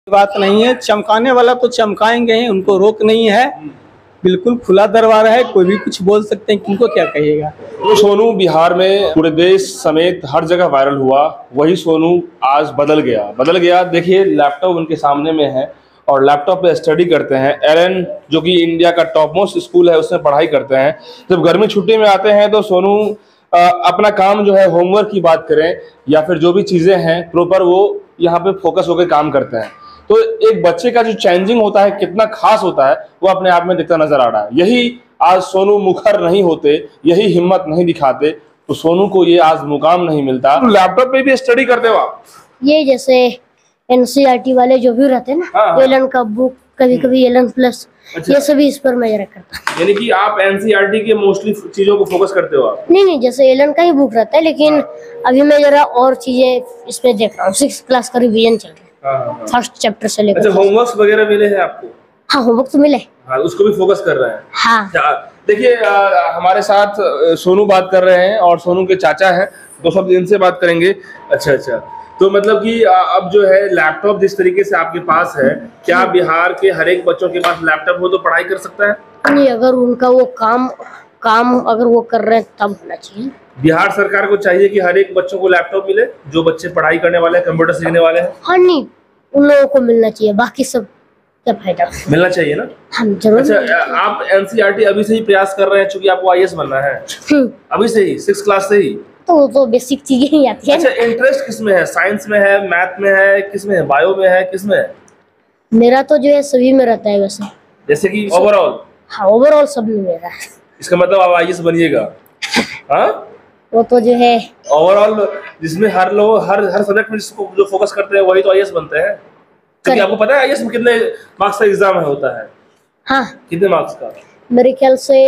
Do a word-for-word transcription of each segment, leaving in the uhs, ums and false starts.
बात नहीं है, चमकाने वाला तो चमकाएंगे ही, उनको रोक नहीं है। बिल्कुल खुला दरबार है, कोई भी कुछ बोल सकते हैं, किनको क्या कहिएगा। तो सोनू बिहार में पूरे देश समेत हर जगह वायरल हुआ, वही सोनू आज बदल गया बदल गया देखिए, लैपटॉप उनके सामने में है और लैपटॉप पे स्टडी करते हैं। एलन जो कि इंडिया का टॉप मोस्ट स्कूल है उसमें पढ़ाई करते हैं। जब गर्मी छुट्टी में आते हैं तो सोनू आ, अपना काम जो है होमवर्क की बात करें या फिर जो भी चीज़ें हैं प्रॉपर वो यहाँ पे फोकस होकर काम करते हैं। तो एक बच्चे का जो चेंजिंग होता है कितना खास होता है वो अपने आप में दिखता नजर आ रहा है। यही आज सोनू मुखर नहीं होते, यही हिम्मत नहीं दिखाते तो सोनू को ये आज मुकाम नहीं मिलता। तो लैपटॉप पे भी स्टडी करते हो आप? ये जैसे एनसीईआरटी वाले जो भी रहते हैं ना, हाँ, एलन का बुक, कभी कभी एलन प्लस, अच्छा, ये सभी इस पर मैं रखता हूँ। यानी कि आप एनसीईआरटी के मोस्टली चीजों को फोकस करते हो आप? नहीं नहीं, जैसे एलन का ही बुक रहता है, लेकिन हाँ, अभी मैं जरा और चीजें इसमें देख रहा हूँ। सिक्स क्लास का रिवीजन चल रहा है, फर्स्ट चैप्टर से लेकर। अच्छा, होमवर्क वगैरह मिले हैं आपको? हाँ, होमवर्क तो मिले। हाँ, उसको भी फोकस कर रहे हैं। हाँ, देखिए हमारे साथ सोनू बात कर रहे हैं और सोनू के चाचा हैं, दो शब्द इनसे बात करेंगे। अच्छा अच्छा, तो मतलब कि अब जो है लैपटॉप जिस तरीके से आपके पास है, क्या बिहार के हर एक बच्चों के पास लैपटॉप हो तो पढ़ाई कर सकता है? नहीं, अगर उनका वो काम काम अगर वो कर रहे हैं तब होना चाहिए। बिहार सरकार को चाहिए कि हर एक बच्चों को लैपटॉप मिले जो बच्चे पढ़ाई करने वाले हैं, कंप्यूटर सीखने वाले हैं। हाँ नहीं, उन लोगों को मिलना चाहिए, बाकी सब क्या फायदा। मिलना चाहिए ना? हम जरूर। अच्छा, आप एनसीईआरटी अभी से ही प्रयास कर रहे हैं क्योंकि आपको आईएएस बनना है? अभी से ही, सिक्स क्लास से ही? तो वो तो बेसिक चीजें ही आती है। अच्छा, इंटरेस्ट किसमें है? साइंस में है, मैथ में है, किसमें है, बायो में है, किसमें है? मेरा तो जो है सभी में रहता है वैसे। जैसे कि ओवरऑल? हाँ, ओवरऑल सब में मेरा है। इसका मतलब आप आईएएस बनिएगा? हाँ, वो तो जो है ओवरऑल जिसमें हर लोग हर हर सब्जेक्ट में जिसको जो फोकस करते हैं वही तो आईएएस बनते हैं। क्योंकि आपको पता है आईएएस में कितने मार्क्स का एग्जाम है होता है? हाँ, कितने मार्क्स का? मेरे ख्याल से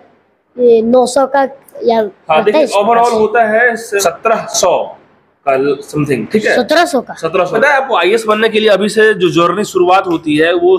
नौ सौ का या हाँ, देखिए ओवरऑल होता है सत्रह सौ का समथिंग, ठीक है? सत्रह सौ का सत्रह सौ। पता है आपको आईएएस बनने के लिए अभी से जो जर्नी शुरुआत होती है वो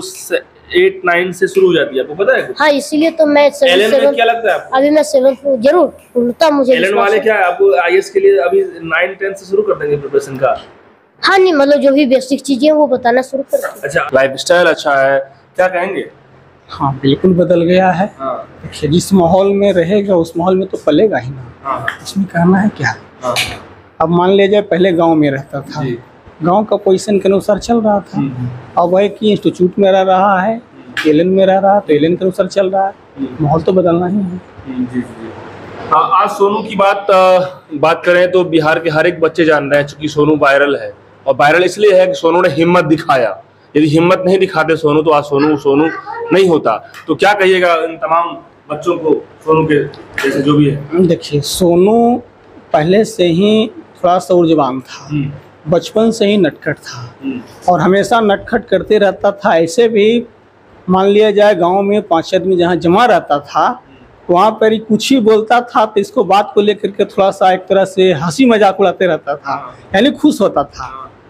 एट नाइन से शुरू हो जाती है, आपको पता है? हाँ, इसीलिए तो मैं एलन में क्या लगता है आपको? अभी मैं सेवंथ में जरूर उल्टा मुझे एलन वाले क्या है आपको आईएएस के लिए अभी नाइन टेन से शुरू कर देंगे प्रिपरेशन का? हाँ नहीं, मतलब जो भी बेसिक चीजें वो बताना शुरू कर देंगे। अच्छा, लाइफस्टाइल अच्छा है, क्या कहेंगे? हाँ, बिल्कुल बदल गया है। हाँ, जिस माहौल में रहेगा उस माहौल में तो पलेगा ही ना। हाँ, इसमें कहना है क्या? हाँ, अब मान लीजिए पहले गांव में रहता था, गांव का पोजीशन के अनुसार चल रहा था। अब वह कि इंस्टीट्यूट में रह रहा है, एलन में रह रहा है तो एलन के अनुसार चल रहा है। माहौल तो बदलना ही है। जी जी। हाँ, आज सोनू की बात बात करें तो बिहार के हर एक बच्चे जान रहे हैं क्योंकि सोनू वायरल है और वायरल इसलिए है कि सोनू ने हिम्मत दिखाया। यदि हिम्मत नहीं दिखाते सोनू तो आज सोनू सोनू नहीं होता। तो क्या कहिएगा इन तमाम बच्चों को, सोनू के जैसे जो भी है? देखिए, सोनू पहले से ही थोड़ा सा ऊर्जवान था, बचपन से ही नटखट था और हमेशा नटखट करते रहता था। ऐसे भी मान लिया जाए गांव में पांच आदमी जहां जमा रहता था तो वहाँ पर ही कुछ ही बोलता था तो इसको बात को लेकर के थोड़ा सा एक तरह से हंसी मजाक उड़ाते रहता था, यानी खुश होता था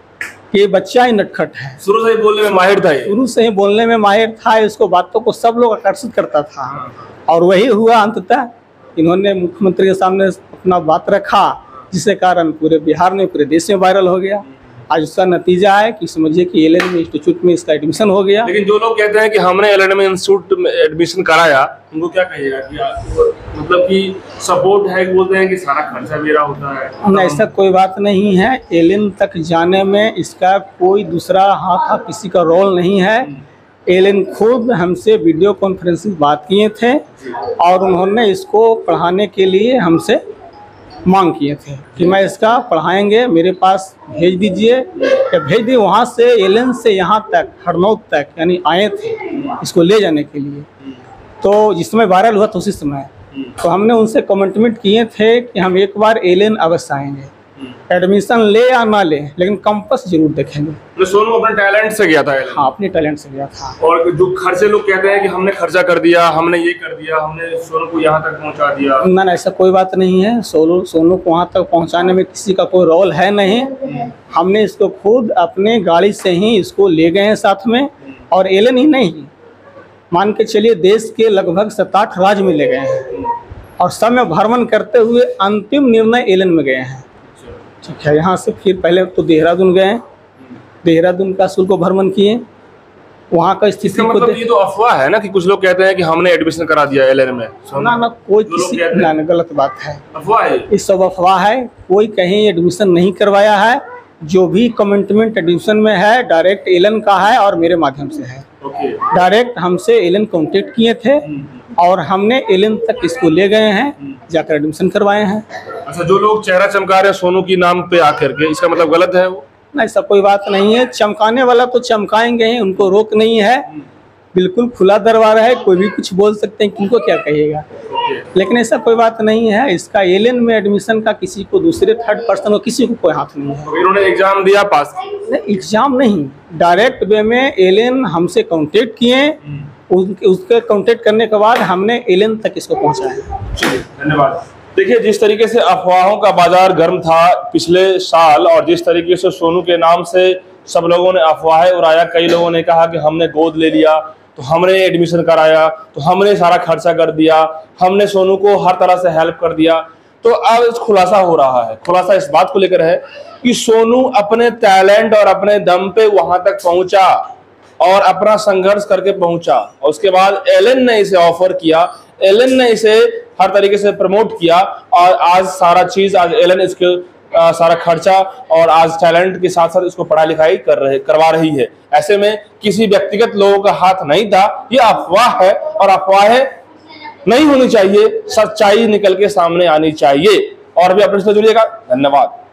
कि ये बच्चा ही नटखट है। शुरू से ही बोलने में माहिर था, शुरू से ही बोलने में माहिर था, इसको बातों को सब लोग आकर्षित करता था और वही हुआ। अंततः इन्होंने मुख्यमंत्री के सामने अपना बात रखा जिसके कारण पूरे बिहार में, पूरे देश में वायरल हो गया। आज उसका नतीजा है कि समझिए कि एलन में इंस्टीट्यूट में इसका एडमिशन हो गया। लेकिन जो लोग कहते हैं कि हमने एलन में इंस्टीट्यूट में एडमिशन कराया, उनको क्या कहिएगा कि मतलब कि सपोर्ट है, बोलते हैं कि सारा खर्चा मेरा होता है? ऐसा कोई बात नहीं है। एलन तक जाने में इसका कोई दूसरा हाथ किसी का रोल नहीं है। एलन खुद हमसे वीडियो कॉन्फ्रेंसिंग बात किए थे और उन्होंने इसको पढ़ाने के लिए हमसे मांग किए थे कि मैं इसका पढ़ाएंगे, मेरे पास भेज दीजिए। या भेज दिए वहाँ से, एलन से यहाँ तक हरनौत तक यानी आए थे इसको ले जाने के लिए। तो जिस समय वायरल हुआ था उसी समय तो हमने उनसे कमिटमेंट किए थे कि हम एक बार एलन अवश्य आएंगे, एडमिशन ले या ना ले लेकिन कैंपस जरूर देखेंगे। तो सोनू अपने टैलेंट से गया था एलन? हाँ, अपने टैलेंट से गया था। और जो खर्चे लोग कहते हैं कि हमने खर्चा कर दिया, हमने ये कर दिया, हमने सोनू को यहाँ तक पहुँचा दिया, ना ऐसा कोई बात नहीं है। सोनू सोनू को वहाँ तक पहुँचाने में किसी का कोई रोल है नहीं। हमने इसको खुद अपने गाड़ी से ही इसको ले गए हैं साथ में। और एलन ही नहीं, मान के चलिए देश के लगभग सात आठ राज्य में ले गए हैं और सब में भ्रमण करते हुए अंतिम निर्णय एलन में गए हैं। ठीक है, यहाँ से फिर पहले तो देहरादून गए, देहरादून का स्कूल को भ्रमण किए, वहाँ का स्थिति को मतलब ये तो अफवाह है ना कि कुछ लोग कहते हैं कि हमने एडमिशन करा दिया एल एन में। ना ना कोई किसी ना ना गलत बात है, अफवाह है, ये सब अफवाह है। कोई कहीं एडमिशन नहीं करवाया है। जो भी कमिटमेंट एडमिशन में है डायरेक्ट एलन का है और मेरे माध्यम से है। डायरेक्ट हमसे एलन कांटेक्ट किए थे और हमने एलन तक इसको ले गए हैं, जाकर एडमिशन करवाए हैं। अच्छा, जो लोग चेहरा चमका रहे हैं सोनू की नाम पे आकर के, इसका मतलब गलत है वो? नहीं, ऐसा कोई बात नहीं है। चमकाने वाला तो चमकाएंगे ही, उनको रोक नहीं है। बिल्कुल खुला दरबार है, कोई भी कुछ बोल सकते हैं, किनको क्या कहिएगा। लेकिन ऐसा कोई बात नहीं है। इसका एलन में एडमिशन का किसी को दूसरे थर्ड पर्सन को किसी को कोई हाथ नहीं है। इन्होंने एग्जाम दिया, पास? नहीं, एग्जाम नहीं, डायरेक्ट वे में एलन हमसे कांटेक्ट किए, उसके उसके कांटेक्ट करने के बाद हमने एलन तक इसको पहुंचाया। चलिए, धन्यवाद। देखिए, जिस तरीके से अफवाहों का बाजार गर्म था पिछले साल और जिस तरीके से सोनू के नाम से सब लोगों ने अफवाहें उड़ाया, कई लोगों ने कहा कि हमने गोद ले लिया, तो हमने एडमिशन कराया, तो हमने सारा खर्चा कर दिया, हमने सोनू को हर तरह से हेल्प कर दिया। तो अब खुलासा हो रहा है। खुलासा इस बात को लेकर है कि सोनू अपने टैलेंट और अपने दम पे वहां तक पहुंचा और अपना संघर्ष करके पहुंचा, और उसके बाद एलन ने इसे ऑफर किया, एलन ने इसे हर तरीके से प्रमोट किया और आज सारा चीज, आज एलन इसके आ, सारा खर्चा और आज टैलेंट के साथ साथ इसको पढ़ाई लिखाई कर रहे करवा रही है। ऐसे में किसी व्यक्तिगत लोगों का हाथ नहीं था, ये अफवाह है और अफवाहें नहीं होनी चाहिए, सच्चाई निकल के सामने आनी चाहिए। और भी अपने से जुड़िएगा। धन्यवाद।